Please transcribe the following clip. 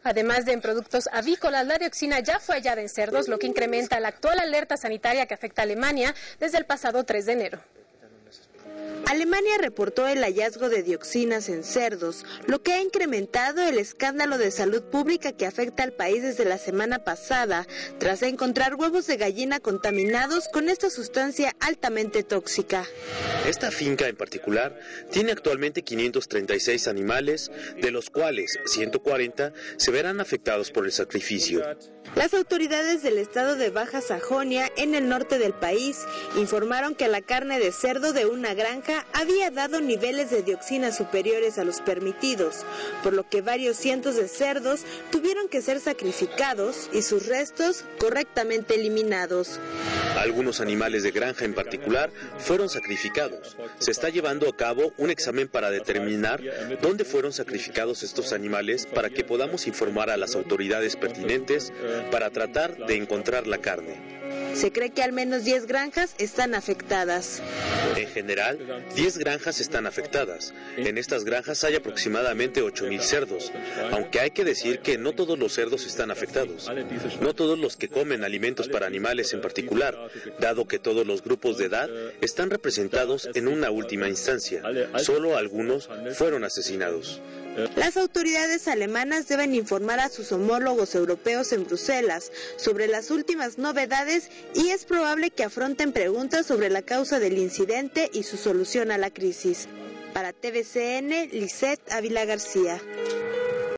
Además de en productos avícolas, la dioxina ya fue hallada en cerdos, lo que incrementa la actual alerta sanitaria que afecta a Alemania desde el pasado 3 de enero. Alemania reportó el hallazgo de dioxinas en cerdos, lo que ha incrementado el escándalo de salud pública que afecta al país desde la semana pasada, tras encontrar huevos de gallina contaminados con esta sustancia altamente tóxica. Esta finca en particular tiene actualmente 536 animales, de los cuales 140 se verán afectados por el sacrificio. Las autoridades del estado de Baja Sajonia, en el norte del país, informaron que la carne de cerdo de una granja había dado niveles de dioxina superiores a los permitidos, por lo que varios cientos de cerdos tuvieron que ser sacrificados y sus restos correctamente eliminados. Algunos animales de granja en particular fueron sacrificados. Se está llevando a cabo un examen para determinar dónde fueron sacrificados estos animales para que podamos informar a las autoridades pertinentes para tratar de encontrar la carne. Se cree que al menos 10 granjas están afectadas. En general, 10 granjas están afectadas. En estas granjas hay aproximadamente 8,000 cerdos, aunque hay que decir que no todos los cerdos están afectados. No todos los que comen alimentos para animales en particular, dado que todos los grupos de edad están representados en una última instancia. Solo algunos fueron asesinados. Las autoridades alemanas deben informar a sus homólogos europeos en Bruselas sobre las últimas novedades y es probable que afronten preguntas sobre la causa del incidente y su solución a la crisis. Para TVCN, Lisette Ávila García.